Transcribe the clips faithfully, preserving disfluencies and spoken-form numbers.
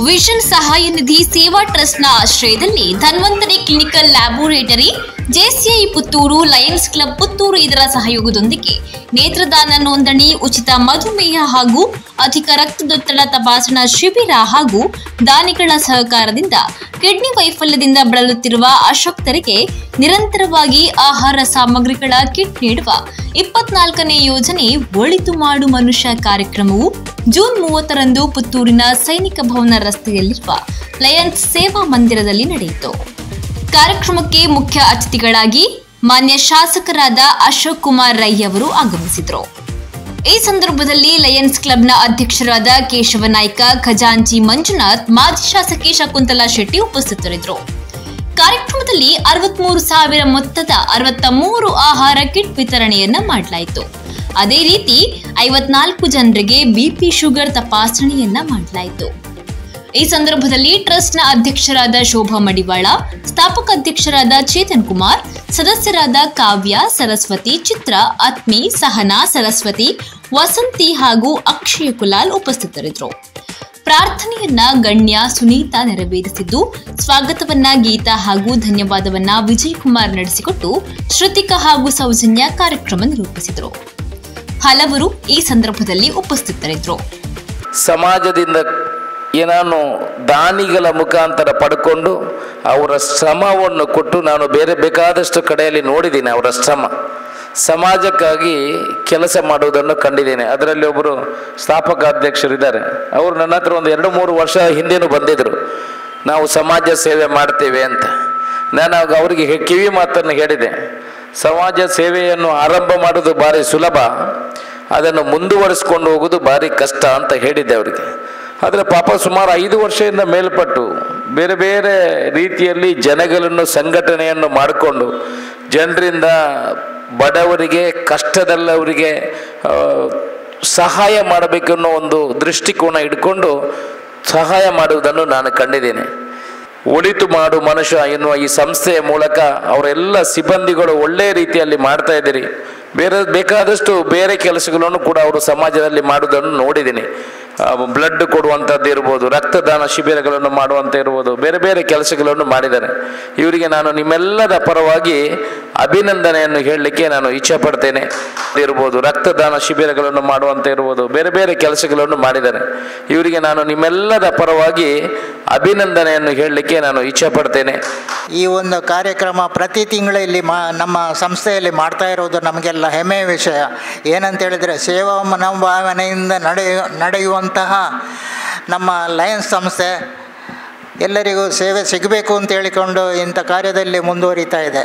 Vision ಸಹಾಯ ನಿಧಿ ಸೇವಾ ಟ್ರಸ್ಟ್ನ ಆಶ್ರಯದಲ್ಲಿ Dhanvantari clinical laboratory, JCI Puttur, Lions Club Puttur ಇದರ ಸಹಯೋಗದೊಂದಿಗೆ ನೇತ್ರದಾನ ನೋಂದಣಿ, ಉಚಿತ ಮಧುಮೇಹ ಹಾಗೂ ಅಧಿಕ ರಕ್ತದೊತ್ತಡ ತಪಾಸಣಾ ಶಿಬಿರ ಹಾಗೂ ದಾನಿಗಳ ಸಹಕಾರದಿಂದ ಕಿಡ್ನಿ ವೈಫಲ್ಯದಿಂದ ಬಳಲುತ್ತಿರುವ ಅಶಕ್ತರಿಗೆ ನಿರಂತರವಾಗಿ ಆಹಾರ ಸಾಮಗ್ರಿಗಳ ಕಿಟ್ ನೀಡುವ ಇಪ್ಪತ್ನಾಲ್ಕನೇ ಯೋಜನೆ ಒಳಿತು ಮಾಡು ಮನುಷ್ಯ ಕಾರ್ಯಕ್ರಮವು ಜೂನ್ ಮೂವತ್ತರಂದು ಪುತ್ತೂರಿನ ಸೈನಿಕ ಭವನ ರಸ್ತೆಯಲ್ಲಿರುವ ಲಯನ್ಸ್ ಸೇವಾ ಮಂದಿರದಲ್ಲಿ ನಡೆಯಿತು. ಕಾರ್ಯಕ್ರಮಕ್ಕೆ ಮುಖ್ಯ ಅತಿಥಿಗಳಾಗಿ ಮಾನ್ಯ ಶಾಸಕರಾದ ಅಶೋಕ್ ಕುಮಾರ್ ರೈ ಅವರು ಆಗಮಿಸಿದರು. ಈ ಸಂದರ್ಭದಲ್ಲಿ ಲಯನ್ಸ್ ಕ್ಲಬ್ನ ಅಧ್ಯಕ್ಷರಾದ ಕೇಶವ ನಾಯ್ಕ, ಖಜಾಂಚಿ ಮಂಜುನಾಥ್, ಮಾಜಿ ಶಾಸಕಿ ಶಕುಂತಲಾ ಶೆಟ್ಟಿ ಉಪಸ್ಥಿತರಿದ್ದರು. ಕಾರ್ಯಕ್ರಮದಲ್ಲಿ ಅರವತ್ಮೂರು ಸಾವಿರ ಮೊತ್ತದ ಅರವತ್ತ ಮೂರು ಆಹಾರ ಕಿಟ್ ವಿತರಣೆಯನ್ನ ಮಾಡಲಾಯಿತು. ಅದೇ ರೀತಿ ಐವತ್ನಾಲ್ಕು ಜನರಿಗೆ ಬಿಪಿ ಶುಗರ್ ತಪಾಸಣೆಯನ್ನ ಮಾಡಲಾಯಿತು. ಈ ಸಂದರ್ಭದಲ್ಲಿ ಟ್ರಸ್ಟ್ನ ಅಧ್ಯಕ್ಷರಾದ ಶೋಭಾ ಮಡಿವಾಳ, ಸ್ಥಾಪಕ ಅಧ್ಯಕ್ಷರಾದ ಚೇತನ್ ಕುಮಾರ್, ಸದಸ್ಯರಾದ ಕಾವ್ಯ, ಸರಸ್ವತಿ, ಚಿತ್ರ, ಆತ್ಮಿ, ಸಹನಾ, ಸರಸ್ವತಿ, ವಸಂತಿ ಹಾಗೂ ಅಕ್ಷಯ ಕುಲಾಲ್ ಉಪಸ್ಥಿತರಿದ್ದರು. ಪ್ರಾರ್ಥನೆಯನ್ನ ಗಣ್ಯ ಸುನೀತಾ ನೆರವೇರಿಸಿದ್ದು, ಸ್ವಾಗತವನ್ನ ಗೀತಾ ಹಾಗೂ ಧನ್ಯವಾದವನ್ನ ವಿಜಯ್ ಕುಮಾರ್ ನಡೆಸಿಕೊಟ್ಟು ಶ್ರುತಿಕಾ ಹಾಗೂ ಸೌಜನ್ಯ ಕಾರ್ಯಕ್ರಮ ನಿರೂಪಿಸಿದರು. ಹಲವರು ಈ ಸಂದರ್ಭದಲ್ಲಿ ಉಪಸ್ಥಿತರಿದ್ದರು. ಸಮಾಜದಿಂದ ಏನಾನು ದಾನಿಗಳ ಮುಖಾಂತರ ಪಡ್ಕೊಂಡು ಅವರ ಶ್ರಮವನ್ನು ಕೊಟ್ಟು ನಾನು ಬೇರೆ ಬೇಕಾದಷ್ಟು ಕಡೆಯಲ್ಲಿ ನೋಡಿದ್ದೀನಿ. ಅವರ ಶ್ರಮ ಸಮಾಜಕ್ಕಾಗಿ ಕೆಲಸ ಮಾಡುವುದನ್ನು ಕಂಡಿದ್ದೇನೆ. ಅದರಲ್ಲಿ ಒಬ್ಬರು ಸ್ಥಾಪಕ ಅಧ್ಯಕ್ಷರಿದ್ದಾರೆ. ಅವರು ನನ್ನ ಹತ್ರ ಒಂದು ಎರಡು ಮೂರು ವರ್ಷ ಹಿಂದೆನೂ ಬಂದಿದ್ದರು, ನಾವು ಸಮಾಜ ಸೇವೆ ಮಾಡ್ತೇವೆ ಅಂತ. ನಾನು ಆಗ ಅವರಿಗೆ ಕಿವಿ ಮಾತನ್ನು ಹೇಳಿದೆ, ಸಮಾಜ ಸೇವೆಯನ್ನು ಆರಂಭ ಮಾಡೋದು ಭಾರಿ ಸುಲಭ, ಅದನ್ನು ಮುಂದುವರಿಸ್ಕೊಂಡು ಹೋಗೋದು ಭಾರಿ ಕಷ್ಟ ಅಂತ ಹೇಳಿದ್ದೆ ಅವರಿಗೆ. ಆದರೆ ಪಾಪ ಸುಮಾರು ಐದು ವರ್ಷದಿಂದ ಮೇಲ್ಪಟ್ಟು ಬೇರೆ ಬೇರೆ ರೀತಿಯಲ್ಲಿ ಜನಗಳನ್ನು ಸಂಘಟನೆಯನ್ನು ಮಾಡಿಕೊಂಡು ಜನರಿಂದ ಬಡವರಿಗೆ, ಕಷ್ಟದಲ್ಲವರಿಗೆ ಸಹಾಯ ಮಾಡಬೇಕನ್ನೋ ಒಂದು ದೃಷ್ಟಿಕೋನ ಇಟ್ಕೊಂಡು ಸಹಾಯ ಮಾಡುವುದನ್ನು ನಾನು ಕಂಡಿದ್ದೇನೆ. ಒಳಿತು ಮಾಡು ಮನುಷ್ಯ ಎನ್ನುವ ಈ ಸಂಸ್ಥೆಯ ಮೂಲಕ ಅವರೆಲ್ಲ ಸಿಬ್ಬಂದಿಗಳು ಒಳ್ಳೆಯ ರೀತಿಯಲ್ಲಿ ಮಾಡ್ತಾ ಇದ್ದೀರಿ. ಬೇರೆ ಬೇಕಾದಷ್ಟು ಬೇರೆ ಕೆಲಸಗಳನ್ನು ಕೂಡ ಅವರು ಸಮಾಜದಲ್ಲಿ ಮಾಡುವುದನ್ನು ನೋಡಿದ್ದೀನಿ. ಬ್ಲಡ್ ಕೊಡುವಂಥದ್ದು ಇರ್ಬೋದು, ರಕ್ತದಾನ ಶಿಬಿರಗಳನ್ನು ಮಾಡುವಂಥ ಇರ್ಬೋದು, ಬೇರೆ ಬೇರೆ ಕೆಲಸಗಳನ್ನು ಮಾಡಿದ್ದಾರೆ. ಇವರಿಗೆ ನಾನು ನಿಮ್ಮೆಲ್ಲರ ಪರವಾಗಿ ಅಭಿನಂದನೆಯನ್ನು ಹೇಳಲಿಕ್ಕೆ ನಾನು ಇಚ್ಛೆ ಪಡ್ತೇನೆ. ಇರ್ಬೋದು, ರಕ್ತದಾನ ಶಿಬಿರಗಳನ್ನು ಮಾಡುವಂಥ ಇರ್ಬೋದು, ಬೇರೆ ಬೇರೆ ಕೆಲಸಗಳನ್ನು ಮಾಡಿದ್ದಾರೆ. ಇವರಿಗೆ ನಾನು ನಿಮ್ಮೆಲ್ಲರ ಪರವಾಗಿ ಅಭಿನಂದನೆಯನ್ನು ಹೇಳಲಿಕ್ಕೆ ನಾನು ಇಚ್ಛೆ ಪಡ್ತೇನೆ. ಈ ಒಂದು ಕಾರ್ಯಕ್ರಮ ಪ್ರತಿ ತಿಂಗಳು ಇಲ್ಲಿ ಮಾ ನಮ್ಮ ಸಂಸ್ಥೆಯಲ್ಲಿ ಮಾಡ್ತಾ ಇರೋದು ನಮಗೆಲ್ಲ ಹೆಮ್ಮೆಯ ವಿಷಯ. ಏನಂತೇಳಿದರೆ, ಸೇವಾ ಮನೋಭಾವನೆಯಿಂದ ನಡೆಯು ನಡೆಯುವಂತಹ ನಮ್ಮ ಲಯನ್ಸ್ ಸಂಸ್ಥೆ ಎಲ್ಲರಿಗೂ ಸೇವೆ ಸಿಗಬೇಕು ಅಂತ ಹೇಳಿಕೊಂಡು ಇಂಥ ಕಾರ್ಯದಲ್ಲಿ ಮುಂದುವರಿತಾ ಇದೆ.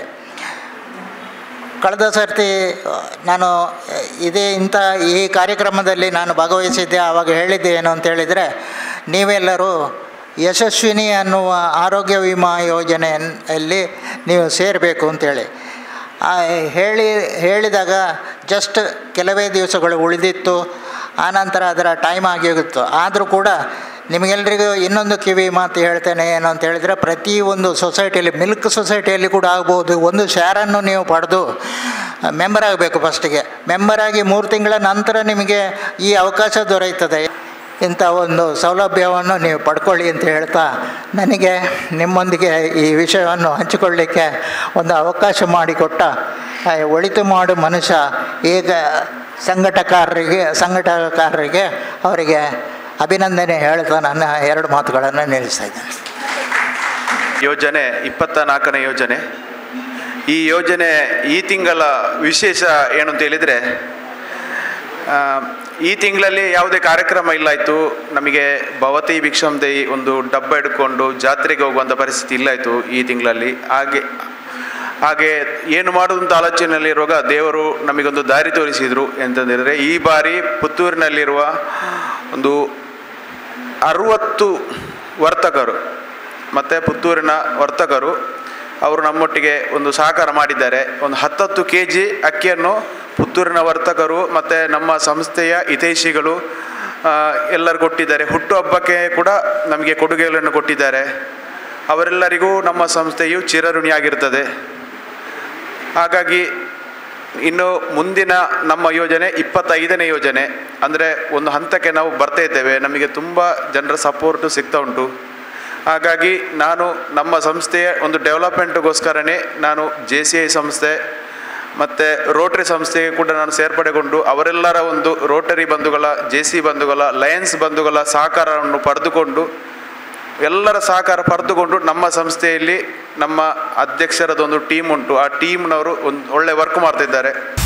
ಕಳೆದ ಸರ್ತಿ ನಾನು ಇದೇ ಇಂಥ ಈ ಕಾರ್ಯಕ್ರಮದಲ್ಲಿ ನಾನು ಭಾಗವಹಿಸಿದ್ದೆ. ಆವಾಗ ಹೇಳಿದ್ದೆ ಏನು ಅಂತೇಳಿದರೆ, ನೀವೆಲ್ಲರೂ ಯಶಸ್ವಿನಿ ಅನ್ನುವ ಆರೋಗ್ಯ ವಿಮಾ ಯೋಜನೆಯಲ್ಲಿ ನೀವು ಸೇರಬೇಕು ಅಂತೇಳಿ ಹೇಳಿ ಹೇಳಿದಾಗ ಜಸ್ಟ್ ಕೆಲವೇ ದಿವಸಗಳು ಉಳಿದಿತ್ತು. ಆನಂತರ ಅದರ ಟೈಮ್ ಆಗಿತ್ತು. ಆದರೂ ಕೂಡ ನಿಮಗೆಲ್ಲರಿಗೂ ಇನ್ನೊಂದು ಕಿವಿ ಮಾತು ಹೇಳ್ತೇನೆ. ಏನು ಅಂತ ಹೇಳಿದರೆ, ಪ್ರತಿಯೊಂದು ಸೊಸೈಟಿಯಲ್ಲಿ, ಮಿಲ್ಕ್ ಸೊಸೈಟಿಯಲ್ಲಿ ಕೂಡ ಆಗ್ಬೋದು, ಒಂದು ಶೇರನ್ನು ನೀವು ಪಡೆದು ಮೆಂಬರ್ ಆಗಬೇಕು. ಫಸ್ಟಿಗೆ ಮೆಂಬರಾಗಿ ಮೂರು ತಿಂಗಳ ನಂತರ ನಿಮಗೆ ಈ ಅವಕಾಶ ದೊರೆಯುತ್ತದೆ. ಇಂಥ ಒಂದು ಸೌಲಭ್ಯವನ್ನು ನೀವು ಪಡ್ಕೊಳ್ಳಿ ಅಂತ ಹೇಳ್ತಾ, ನನಗೆ ನಿಮ್ಮೊಂದಿಗೆ ಈ ವಿಷಯವನ್ನು ಹಂಚಿಕೊಳ್ಳಲಿಕ್ಕೆ ಒಂದು ಅವಕಾಶ ಮಾಡಿಕೊಟ್ಟ ಒಳಿತು ಮಾಡು ಮನುಷ್ಯ ಈಗ ಸಂಘಟಕರಿಗೆ ಸಂಘಟಕರಿಗೆ ಅವರಿಗೆ ಅಭಿನಂದನೆ ಹೇಳ್ತಾ ನನ್ನ ಎರಡು ಮಾತುಗಳನ್ನು ನಿಲ್ಲಿಸ್ತಾ ಇದ್ದೇನೆ. ಯೋಜನೆ ಇಪ್ಪತ್ತ ನಾಲ್ಕನೇ ಯೋಜನೆ. ಈ ಯೋಜನೆ ಈ ತಿಂಗಳ ವಿಶೇಷ ಏನು ಅಂತ ಹೇಳಿದರೆ, ಈ ತಿಂಗಳಲ್ಲಿ ಯಾವುದೇ ಕಾರ್ಯಕ್ರಮ ಇಲ್ಲಾಯಿತು. ನಮಗೆ ಭವತಿ ಭಿಕ್ಷಂ ದೈ ಒಂದು ಡಬ್ಬ ಹಿಡ್ಕೊಂಡು ಜಾತ್ರೆಗೆ ಹೋಗುವಂಥ ಪರಿಸ್ಥಿತಿ ಇಲ್ಲಾಯಿತು ಈ ತಿಂಗಳಲ್ಲಿ. ಹಾಗೆ ಹಾಗೆ ಏನು ಮಾಡೋದು ಅಂತ ಆಲೋಚನೆಯಲ್ಲಿರುವಾಗ ದೇವರು ನಮಗೊಂದು ದಾರಿ ತೋರಿಸಿದರು. ಎಂತಂದರೆ, ಈ ಬಾರಿ ಪುತ್ತೂರಿನಲ್ಲಿರುವ ಒಂದು ಅರುವತ್ತು ವರ್ತಕರು ಮತ್ತು ಪುತ್ತೂರಿನ ವರ್ತಕರು ಅವರು ನಮ್ಮೊಟ್ಟಿಗೆ ಒಂದು ಸಹಕಾರ ಮಾಡಿದ್ದಾರೆ. ಒಂದು ಹತ್ತತ್ತು ಕೆ ಜಿ ಅಕ್ಕಿಯನ್ನು ಪುತ್ತೂರಿನ ವರ್ತಕರು ಮತ್ತು ನಮ್ಮ ಸಂಸ್ಥೆಯ ಹಿತೈಷಿಗಳು ಎಲ್ಲರೂ ಕೊಟ್ಟಿದ್ದಾರೆ. ಹುಟ್ಟುಹಬ್ಬಕ್ಕೆ ಕೂಡ ನಮಗೆ ಕೊಡುಗೆಗಳನ್ನು ಕೊಟ್ಟಿದ್ದಾರೆ. ಅವರೆಲ್ಲರಿಗೂ ನಮ್ಮ ಸಂಸ್ಥೆಯು ಚಿರಋಣಿಯಾಗಿರ್ತದೆ. ಹಾಗಾಗಿ ಇನ್ನು ಮುಂದಿನ ನಮ್ಮ ಯೋಜನೆ ಇಪ್ಪತ್ತೈದನೇ ಯೋಜನೆ, ಅಂದರೆ ಒಂದು ಹಂತಕ್ಕೆ ನಾವು ಬರ್ತಾ ಇದ್ದೇವೆ. ನಮಗೆ ತುಂಬ ಜನರ ಸಪೋರ್ಟು ಸಿಗ್ತಾ ಉಂಟು. ಹಾಗಾಗಿ ನಾನು ನಮ್ಮ ಸಂಸ್ಥೆಯ ಒಂದು ಡೆವಲಪ್ಮೆಂಟ್ಗೋಸ್ಕರನೇ ನಾನು ಜೆ ಸಿ ಐ ಸಂಸ್ಥೆ ಮತ್ತು ರೋಟರಿ ಸಂಸ್ಥೆಗೆ ಕೂಡ ನಾನು ಸೇರ್ಪಡೆಗೊಂಡು ಅವರೆಲ್ಲರ ಒಂದು ರೋಟರಿ ಬಂಧುಗಳ, ಜೆ ಸಿ ಬಂಧುಗಳ, ಲಯನ್ಸ್ ಬಂಧುಗಳ ಸಹಕಾರವನ್ನು ಪಡೆದುಕೊಂಡು ಎಲ್ಲರ ಸಹಕಾರ ಪಡೆದುಕೊಂಡು ನಮ್ಮ ಸಂಸ್ಥೆಯಲ್ಲಿ ನಮ್ಮ ಅಧ್ಯಕ್ಷರದೊಂದು ಟೀಮ್ ಉಂಟು. ಆ ಟೀಮ್ನವರು ಒಂದು ಒಳ್ಳೆ ವರ್ಕ್ ಮಾಡ್ತಿದ್ದಾರೆ.